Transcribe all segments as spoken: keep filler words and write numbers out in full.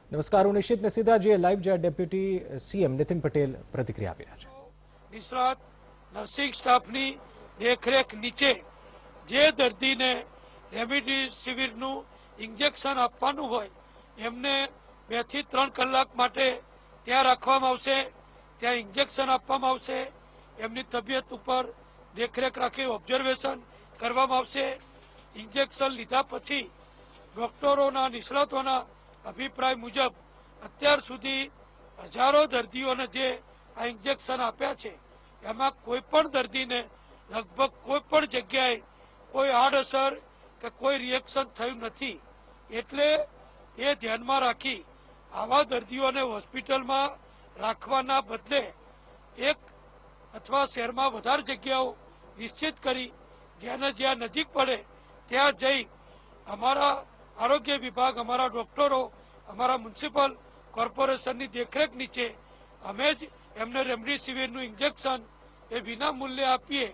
નમસ્કાર, હું નિશિત નસીદા જે લાઈવ જે ડેપ્યુટી સીએમ નીતિન પટેલ પ્રતિક્રિયા આપી રહ્યા છે। નિષ્ણાત નર્સિંગ સ્ટાફની દેખરેખ નીચે જે દર્દીને રેમડેસિવિરનું ઇન્જેક્શન આપવાનું હોય એમને બે થી ત્રણ કલાક માટે ત્યાં રાખવામાં આવશે। ત્યાં ઇન્જેક્શન આપવામાં આવશે, એમની તબિયત ઉપર દેખરેખ રાખી ઓબ્ઝર્વેશન કરવામાં આવશે। ઇન્જેક્શન લીધા પછી ડોક્ટરોના નિષ્ણાતોના અભિપ્રાય મુજબ અત્યાર સુધી હજારો દર્દીઓને જે આ ઇન્જેક્શન આપ્યા છે એમાં કોઈ પણ દર્દીને લગભગ કોઈ પણ જગ્યાએ કોઈ આડઅસર કે કોઈ રિએક્શન થયું નથી। એટલે એ ધ્યાનમાં રાખી આવા દર્દીઓને હોસ્પિટલમાં રાખવાના બદલે એક અથવા શહેરમાં વધારે જગ્યાઓ નિશ્ચિત કરી જેને જ્યાં નજીક પડે ત્યાં જઈ અમારા આરોગ્ય વિભાગ, અમારા ડોક્ટરો, અમારા મ્યુનિસિપલ કોર્પોરેશનની દેખરેખ નીચે અમે જ એમને રેમડેસિવિરનું ઇન્જેક્શન એ વિના મૂલ્યે આપીએ।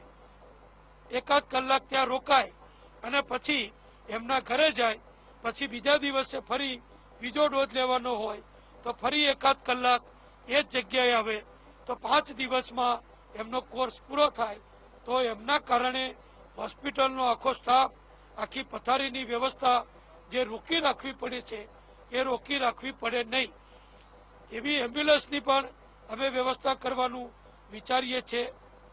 એકાદ કલાક ત્યાં રોકાય અને પછી એમના ઘરે જાય। પછી બીજા દિવસે ફરી બીજો ડોઝ લેવાનો હોય તો ફરી એકાદ કલાક એ જ જગ્યાએ આવે તો પાંચ દિવસમાં એમનો કોર્સ પૂરો થાય। તો એમના કારણે હોસ્પિટલનો આખો સ્ટાફ, આખી પથારીની વ્યવસ્થા જે રોકી રાખવી પડે છે એ રોકી રાખવી પડે નહીં। એવી એમ્બ્યુલન્સની પણ અમે વ્યવસ્થા કરવાનું વિચારીએ છીએ।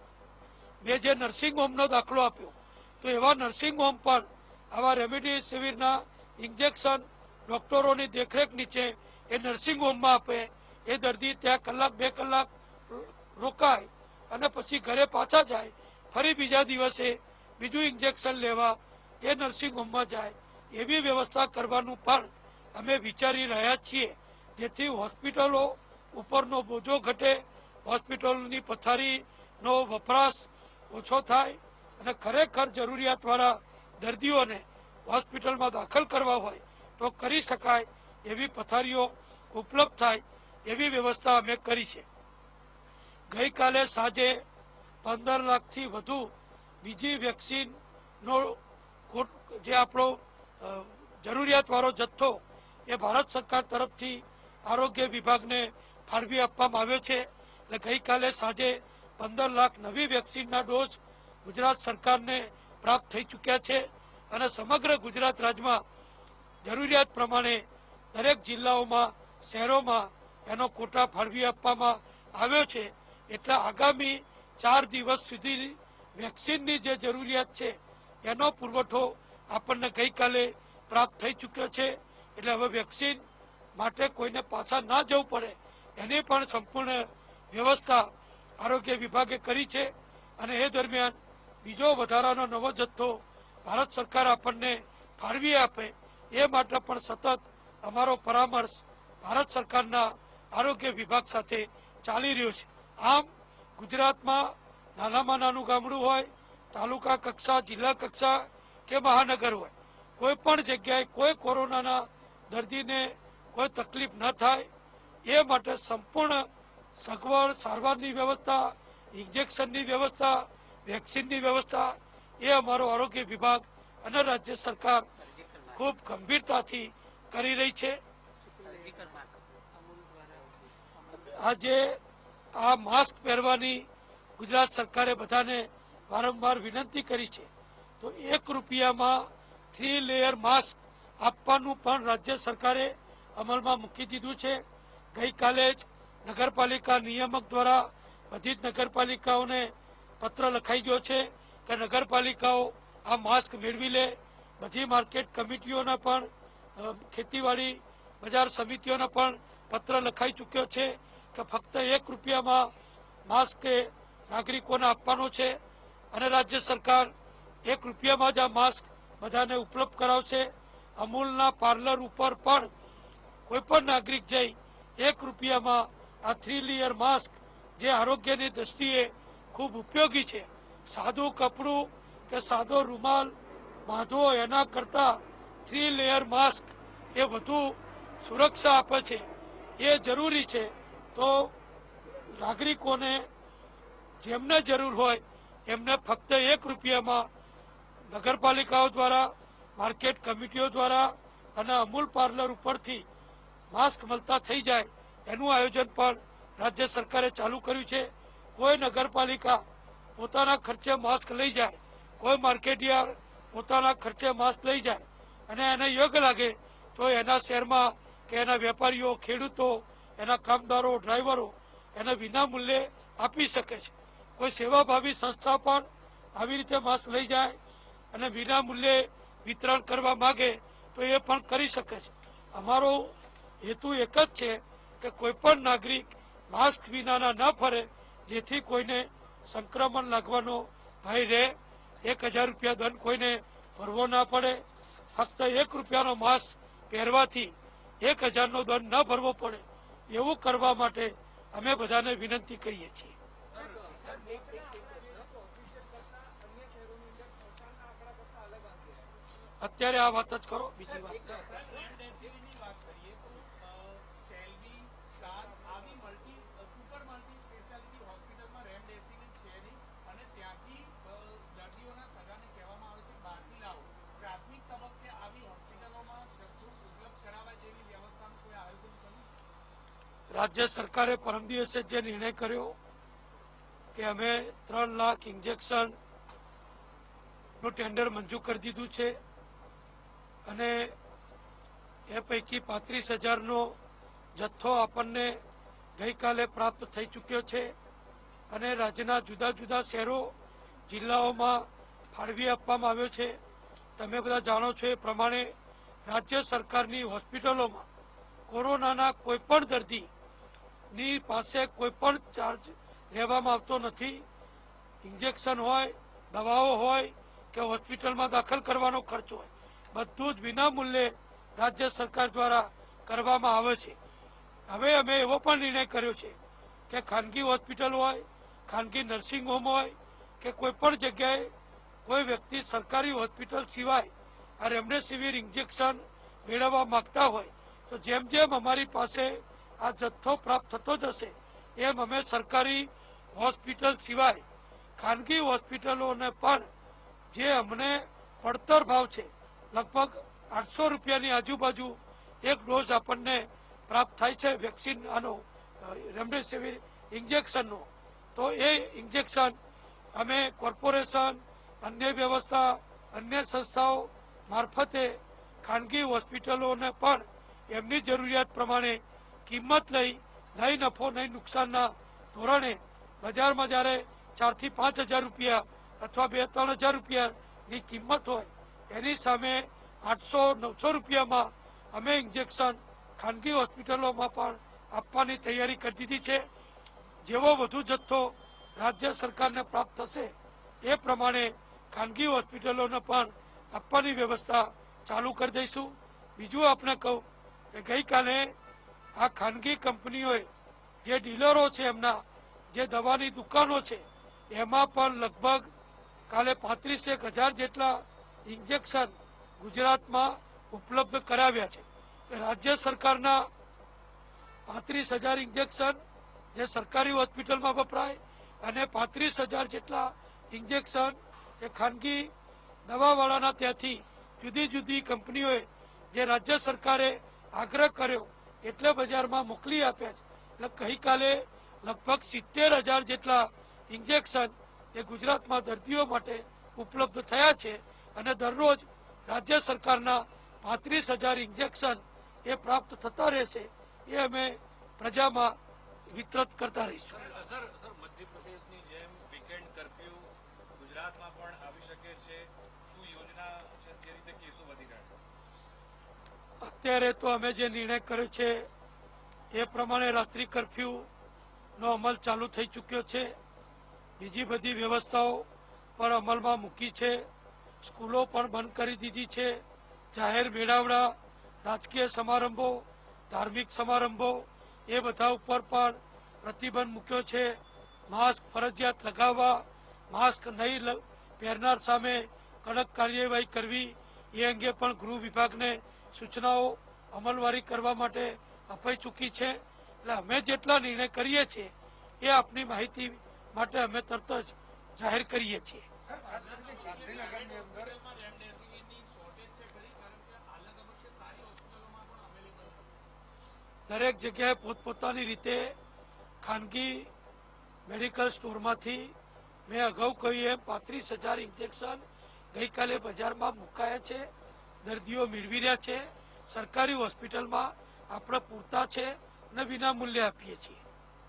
મેં જે નર્સિંગ હોમનો દાખલો આપ્યો તો એવા નર્સિંગ હોમ પણ આવા રેમડેસિવિરના ઇન્જેક્શન ડોક્ટરોની દેખરેખ નીચે એ નર્સિંગ હોમમાં આપે। એ દર્દી ત્યાં કલાક બે કલાક રોકાય અને પછી ઘરે પાછા જાય, ફરી બીજા દિવસે બીજું ઇન્જેક્શન લેવા એ નર્સિંગ હોમમાં જાય। એવી વ્યવસ્થા કરવાનું પણ અમે વિચારી રહ્યા છીએ જેથી હોસ્પિટલો ઉપરનો બોજો ઘટે, હોસ્પિટલોની પથારીનો વપરાશ ઓછો થાય અને ખરેખર જરૂરિયાતવાળા દર્દીઓને હોસ્પિટલમાં દાખલ કરવા હોય તો કરી શકાય એવી પથારીઓ ઉપલબ્ધ થાય એવી વ્યવસ્થા અમે કરી છે। ગઈકાલે સાંજે પંદર લાખથી વધુ બીજી વેક્સિનનો જે આપણો જરૂરિયાતવાળો જથ્થો એ ભારત સરકાર તરફથી આરોગ્ય વિભાગને ફાળવી આપવામાં આવ્યો છે। એટલે ગઈકાલે સાંજે પંદર લાખ નવી વેક્સિનના ડોઝ ગુજરાત સરકારને પ્રાપ્ત થઈ ચૂક્યા છે અને સમગ્ર ગુજરાત રાજ્યમાં જરૂરિયાત પ્રમાણે દરેક જિલ્લાઓમાં, શહેરોમાં એનો કોટા ફાળવી આપવામાં આવ્યો છે। એટલે આગામી ચાર દિવસ સુધી વેક્સિનની જે જરૂરિયાત છે એનો પુરવઠો આપણને ગઈકાલે પ્રાપ્ત થઈ ચૂક્યો છે। એટલે હવે વેક્સિન માટે કોઈને પાછા ના જવું પડે એની પણ સંપૂર્ણ વ્યવસ્થા આરોગ્ય વિભાગે કરી છે અને એ દરમિયાન બીજો વધારાનો નવો જથ્થો ભારત સરકાર આપણને ફાળવી આપે એ માટે પણ સતત અમારો પરામર્શ ભારત સરકારના આરોગ્ય વિભાગ સાથે ચાલી રહ્યો છે। આમ ગુજરાતમાં નાનામાં નાનું ગામડું હોય, તાલુકા કક્ષા, જિલ્લા કક્ષા કે મહાનગર હોય, કોઈ પણ જગ્યાએ કોઈ કોરોનાના દર્દીને કોઈ તકલીફ ન થાય એ માટે સંપૂર્ણ સગવડ, સારવારની વ્યવસ્થા, ઇન્જેક્શનની વ્યવસ્થા, વેક્સિનની વ્યવસ્થા એ અમારો આરોગ્ય વિભાગ અને રાજ્ય સરકાર ખૂબ ગંભીરતાથી કરી રહી છે। આજે આ માસ્ક પહેરવાની ગુજરાત સરકારે બધાને વારંવાર વિનંતી કરી છે તો એક રૂપિયામાં થ્રી લેયર માસ્ક આપવાનું પણ રાજ્ય સરકારે અમલમાં મૂકી દીધું છે। ગઈકાલે જ નગરપાલિકા નિયામક દ્વારા બધી જ નગરપાલિકાઓને પત્ર લખાઈ ગયો છે કે નગરપાલિકાઓ આ માસ્ક મેળવી લે। બધી માર્કેટ કમિટીઓને પણ, ખેતીવાડી બજાર સમિતિઓને પણ પત્ર લખાઈ ચૂક્યો છે કે ફક્ત એક રૂપિયામાં માસ્ક નાગરિકોને આપવાનો છે અને રાજ્ય સરકાર એક રૂપિયામાં જ આ માસ્ક બધાને ઉપલબ્ધ કરાવશે। અમૂલના પાર્લર ઉપર પણ કોઈ પણ નાગરિક જઈ એક રૂપિયામાં આ થ્રી લેયર માસ્ક જે આરોગ્યની દ્રષ્ટિએ ખૂબ ઉપયોગી છે, સાદું કપડું કે સાદો રૂમાલ બાંધવો એના કરતા થ્રી લેયર માસ્ક એ વધુ સુરક્ષા આપે છે, એ જરૂરી છે। તો નાગરિકોને જેમને જરૂર હોય એમને ફક્ત એક રૂપિયામાં નગરપાલિકાઓ દ્વારા, માર્કેટ કમિટીઓ દ્વારા અને અમૂલ પાર્લર ઉપરથી માસ્ક મળતા થઈ જાય એનું આયોજન પણ રાજ્ય સરકારે ચાલુ કર્યું છે. કોઈ નગરપાલિકા પોતાના ખર્ચે માસ્ક લઈ જાય, કોઈ માર્કેટયાર્ડ પોતાના ખર્ચે માસ્ક લઈ જાય અને એને યોગ્ય લાગે તો એના શહેરમાં કે એના વેપારીઓ, ખેડૂતો, એના કામદારો, ડ્રાઈવરો એને વિના મૂલ્યે આપી શકે છે. કોઈ સેવાભાવી સંસ્થા પણ આવી રીતે માસ્ક લઈ જાય અને વિના મૂલ્યે વિતરણ કરવા માંગે તો એ પણ કરી શકે છે. અમારો હેતુ એક જ છે કે કોઈ પણ નાગરિક માસ્ક વિનાના ન ફરે, જેથી કોઈને સંક્રમણ લાગવાનો ભય રહે. એક હજાર રૂપિયા દંડ કોઈને ભરવો ના પડે. ફક્ત એક રૂપિયાનો માસ્ક પહેરવાથી એક હજારનો દંડ ન ભરવો પડે, એવું કરવા માટે અમે બધાને વિનંતી કરીએ છીએ. અત્યારે આ વાત જ કરો. બીજી વાત રાજ્ય સરકારે પરમ દિવસે જે નિર્ણય કર્યો કે અમે ત્રણ લાખ ઇન્જેક્શન નું ટેન્ડર મંજૂર કરી દીધું છે અને એ પૈકી પાંત્રીસ હજારનો જથ્થો આપણને ગઈકાલે પ્રાપ્ત થઈ ચૂક્યો છે અને રાજ્યના જુદા જુદા શહેરો, જિલ્લાઓમાં ફાળવી આપવામાં આવ્યો છે. તમે બધા જાણો છો એ પ્રમાણે રાજ્ય સરકારની હોસ્પિટલોમાં કોરોનાના કોઈ પણ દર્દીની પાસે કોઈ પણ ચાર્જ લેવામાં આવતો નથી. ઇન્જેક્શન હોય, દવાઓ હોય કે હોસ્પિટલમાં દાખલ કરવાનો ખર્ચ હોય, બધું જ વિના મૂલ્યે રાજ્ય સરકાર દ્વારા કરવામાં આવે છે. હવે અમે એવો પણ નિર્ણય કર્યો છે કે ખાનગી હોસ્પિટલ હોય, ખાનગી નર્સિંગ હોમ હોય કે કોઈ પણ જગ્યાએ કોઈ વ્યક્તિ સરકારી હોસ્પિટલ સિવાય આ રેમડેસિવિર ઇન્જેક્શન મેળવવા માંગતા હોય તો જેમ જેમ અમારી પાસે આ જથ્થો પ્રાપ્ત થતો જશે એમ અમે સરકારી હોસ્પિટલ સિવાય ખાનગી હોસ્પિટલોને પણ જે અમને પડતર ભાવ છે, લગભગ આઠસો રૂપિયાની આજુબાજુ એક ડોઝ આપણને પ્રાપ્ત થાય છે વેક્સિન આનો રેમડેસિવિર ઇન્જેક્શનનો, તો એ ઇન્જેક્શન અમે કોર્પોરેશન, અન્ય વ્યવસ્થા, અન્ય સંસ્થાઓ મારફતે ખાનગી હોસ્પિટલોને પણ એમની જરૂરિયાત પ્રમાણે કિંમત લઈ નહીં નફો નહીં નુકસાનના ધોરણે બજારમાં જ્યારે ચારથી પાંચ હજાર રૂપિયા અથવા બે ત્રણ હજાર રૂપિયાની કિંમત હોય એની સામે આઠસો નવસો રૂપિયામાં અમે ઇન્જેક્શન ખાનગી હોસ્પિટલોમાં પણ આપવાની તૈયારી કરી દીધી છે. જેવો વધુ જથ્થો રાજ્ય સરકારને પ્રાપ્ત થશે એ પ્રમાણે ખાનગી હોસ્પિટલોને પણ આપવાની વ્યવસ્થા ચાલુ કરી દઈશું. બીજું આપણે કહું કે ગઈકાલે આ ખાનગી કંપનીઓએ જે ડીલરો છે, એમના જે દવાની દુકાનો છે, એમાં પણ લગભગ કાલે પાંત્રીસેક હજાર જેટલા ઇન્જેક્શન ગુજરાતમાં ઉપલબ્ધ કરાવ્યા છે. રાજ્ય સરકારના પાંત્રીસ હજાર ઇન્જેક્શન જે સરકારી હોસ્પિટલમાં વપરાય અને પાંત્રીસ હજાર જેટલા ઇન્જેક્શન એ ખાનગી દવાવાળાના ત્યાંથી જુદી જુદી કંપનીઓએ જે રાજ્ય સરકારે આગ્રહ કર્યો એટલે બજારમાં મોકલી આપ્યા છે. એટલે ગઈકાલે લગભગ સિત્તેર હજાર જેટલા ઇન્જેક્શન એ ગુજરાતમાં દર્દીઓ માટે ઉપલબ્ધ થયા છે અને દરરોજ રાજ્ય સરકારના પાંત્રીસ હજાર ઇન્જેક્શન એ પ્રાપ્ત થતા રહેશે. એ અમે પ્રજામાં વિતરણ કરતા રહીશું. મધ્યપ્રદેશની જેમ વીકેન્ડ કર્ફ્યુ ગુજરાતમાં પણ આવી શકે છે, શું યોજના છે તે રીતે કેસો વધી રહ્યા છે? અત્યારે તો અમે જે નિર્ણય કર્યો છે એ પ્રમાણે રાત્રિ કર્ફ્યુ નો અમલ ચાલુ થઈ ચૂક્યો છે. બીજી બધી વ્યવસ્થાઓ પણ અમલમાં મૂકી છે. સ્કૂલો પણ બંધ કરી દીધી છે. જાહેર મેળાવડા, રાજકીય સમારંભો, ધાર્મિક સમારંભો એ બધા ઉપર પણ પ્રતિબંધ મૂક્યો છે. માસ્ક ફરજિયાત લગાવવા, માસ્ક નહીં પહેરનાર સામે કડક કાર્યવાહી કરવી એ અંગે પણ ગૃહ વિભાગને સૂચનાઓ અમલવારી કરવા માટે અપાઈ ચૂકી છે. એટલે અમે જેટલા નિર્ણય કરીએ છીએ એ આપની માહિતી માટે અમે તરત જ જાહેર કરીએ છીએ. દરેક જગ્યાએ પોતપોતાની રીતે ખાનગી મેડિકલ સ્ટોરમાંથી મેં અગાઉ કહ્યું એમ પાંત્રીસ હજાર ઇન્જેક્શન ગઈકાલે બજારમાં મુકાયા છે, દર્દીઓ મેળવી રહ્યા છે. સરકારી હોસ્પિટલમાં આપણે પૂરતા છે અને વિના મૂલ્યે આપીએ છીએ.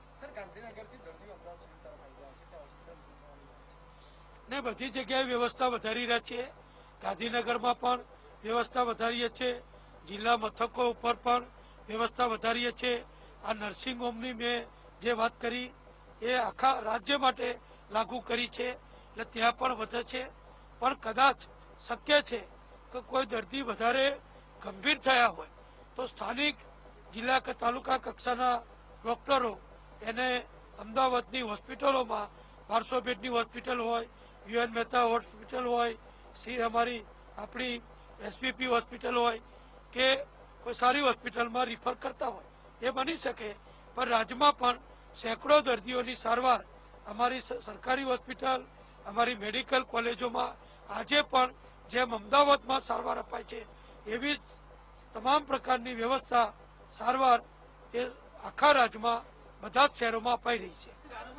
ને બધી જગ્યાએ વ્યવસ્થા વધારી રહ્યા છીએ. ગાંધીનગરમાં પણ વ્યવસ્થા વધારીએ છીએ, જિલ્લા મથકો ઉપર પણ વ્યવસ્થા વધારીએ છીએ. આ નર્સિંગ હોમની મેં જે વાત કરી એ આખા રાજ્ય માટે લાગુ કરી છે, એટલે ત્યાં પણ વધે છે. પણ કદાચ શક્ય છે કે કોઈ દર્દી વધારે ગંભીર થયા હોય તો સ્થાનિક જિલ્લા કે તાલુકા કક્ષાના ડોક્ટરો એને અમદાવાદની હોસ્પિટલોમાં બારસો બેડની હોસ્પિટલ હોય, યુએન મહેતા હોસ્પિટલ હોય, સી અમારી આપણી એસવીપી હોસ્પિટલ હોય કે કોઈ સારી હોસ્પિટલમાં રિફર કરતા હોય એ બની શકે. પણ રાજ્યમાં પણ સેંકડો દર્દીઓની સારવાર અમારી સરકારી હોસ્પિટલ, અમારી મેડિકલ કોલેજોમાં આજે પણ જેમ અમદાવાદમાં સારવાર અપાય છે એવી તમામ પ્રકારની વ્યવસ્થા સારવાર એ આખા રાજ્યમાં બધા જ શહેરોમાં અપાઈ રહી છે.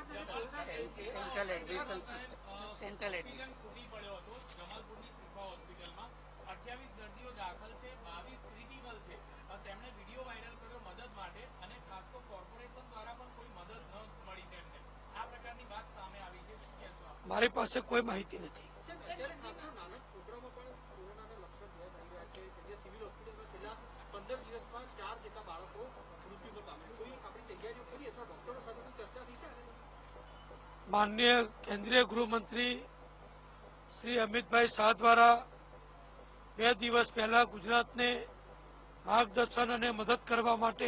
અઠ્યાવીસ દર્દીઓ દાખલ છે, બાવીસ ક્રિટિકલ છે. તેમણે વિડીયો વાયરલ કર્યો મદદ માટે અને ખાસ તો કોર્પોરેશન દ્વારા પણ કોઈ મદદ ન મળી તેમને. આ પ્રકારની વાત સામે આવી છે. શું કહેશો આપ? મારી પાસે કોઈ માહિતી નથી. પંદર દિવસમાં ચાર જેટલા બાળકો મૃત્યુ પામે. કોઈ આપણી તૈયારીઓ કરી અથવા ડોક્ટરો સાથે ચર્ચા થઈ છે? માનનીય કેન્દ્રીય ગૃહમંત્રી શ્રી અમિતભાઈ શાહ દ્વારા બે દિવસ પહેલા ગુજરાતને માર્ગદર્શન અને મદદ કરવા માટે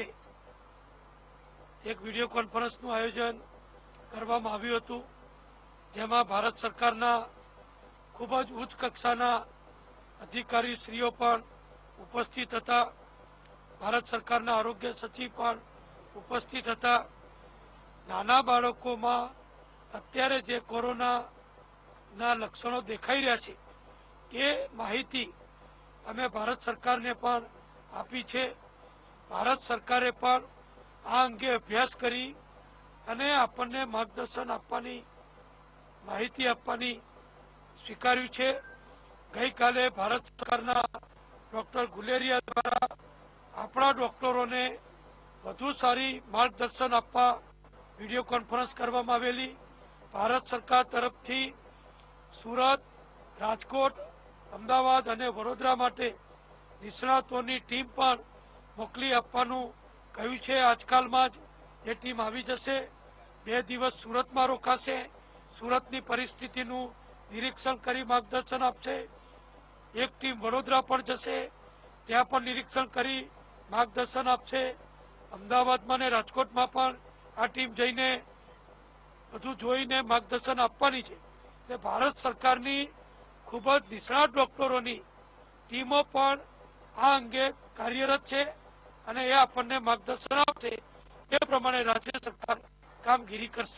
એક વિડીયો કોન્ફરન્સનું આયોજન કરવામાં આવ્યું હતું, જેમાં ભારત સરકારના ખૂબ જ ઉચ્ચ કક્ષાના અધિકારીશ્રીઓ પણ ઉપસ્થિત હતા. ભારત સરકારના આરોગ્ય સચિવ પણ ઉપસ્થિત હતા. નાના બાળકોમાં અત્યારે જે કોરોનાના લક્ષણો દેખાઈ રહ્યા છે એ માહિતી અમે ભારત સરકારને પણ આપી છે. ભારત સરકારે પણ આ અંગે અભ્યાસ કરી અને આપણને માર્ગદર્શન આપવાની, માહિતી આપવાની સ્વીકાર્યું છે. ગઈકાલે ભારત સરકારના ડોક્ટર ગુલેરિયા દ્વારા આપણા ડોક્ટરોને વધુ સારી માર્ગદર્શન આપવા વિડીયો કોન્ફરન્સ કરવામાં આવેલી. ભારત સરકાર તરફથી સુરત, રાજકોટ, અમદાવાદ અને વડોદરા માટે નિષ્ણાતોની ટીમ પણ મોકલી આપવાનું કહ્યું છે. આજકાલમાં જ એ ટીમ આવી જશે. બે દિવસ સુરતમાં રોકાશે, સુરતની પરિસ્થિતિનું નિરીક્ષણ કરી માર્ગદર્શન આપશે. એક ટીમ વડોદરા પણ જશે, ત્યાં પણ નિરીક્ષણ કરી માર્ગદર્શન આપશે. અમદાવાદમાં અને રાજકોટમાં પણ આ ટીમ જઈને બધું જોઈને માર્ગદર્શન આપવાની છે. એટલે ભારત સરકારની ખૂબ જ નિષ્ણાત ડોક્ટરોની ટીમો પણ આ અંગે કાર્યરત છે અને એ આપણને માર્ગદર્શન આપશે. એ પ્રમાણે રાજ્ય સરકાર કામગીરી કરશે.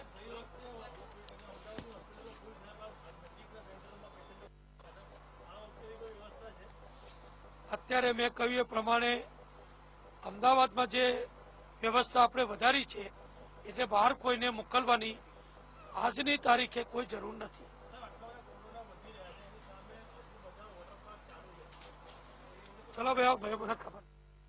અત્યારે મેં કહ્યું એ પ્રમાણે અમદાવાદમાં જે વ્યવસ્થા આપણે વધારી છે એટલે બહાર કોઈને મોકલવાની આજની તારીખે કોઈ જરૂર નથી. ચલો ભાઈ ભાઈ મને ખબર.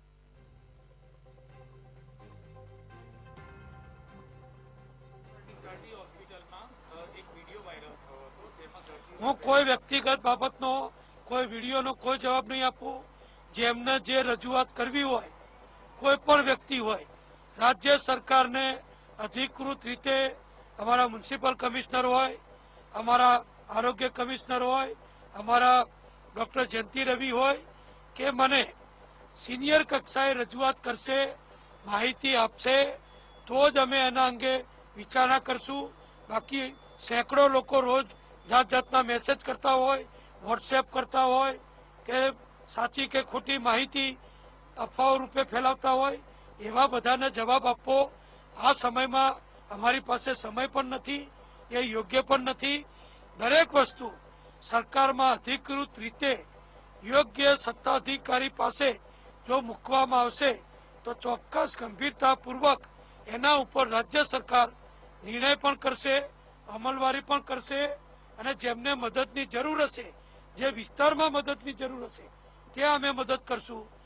હું કોઈ વ્યક્તિગત બાબતનો કોઈ વિડીયોનો કોઈ જવાબ નહીં આપું. જેમને જે રજૂઆત કરવી હોય, કોઈ પણ વ્યક્તિ હોય, રાજ્ય સરકારને અધિકૃત રીતે અમારા મ્યુનિસિપલ કમિશનર હોય, અમારા આરોગ્ય કમિશનર હોય, અમારા ડોક્ટર જયંતિ રવિ હોય કે મને સિનિયર કક્ષાએ રજૂઆત કરશે, માહિતી આપશે તો જ અમે એના અંગે વિચારણા કરશું. બાકી સેંકડો લોકો રોજ જાત જાતના મેસેજ કરતા હોય, વોટ્સએપ કરતા હોય કે સાચી કે ખોટી માહિતી અફવાઓ રૂપે ફેલાવતા હોય, એવા બધાને જવાબ આપવો આ સમયમાં અમારી પાસે સમય પણ નથી, એ યોગ્ય પણ નથી. દરેક વસ્તુ સરકારમાં અધિકૃત રીતે યોગ્ય સત્તાધિકારી પાસે જો મૂકવામાં આવશે તો ચોક્કસ ગંભીરતાપૂર્વક એના ઉપર રાજ્ય સરકાર નિર્ણય પણ કરશે, અમલવારી પણ કરશે અને જેમને મદદની જરૂર હશે, જે વિસ્તારમાં મદદની જરૂર હશે ત્યાં અમે મદદ કરશું.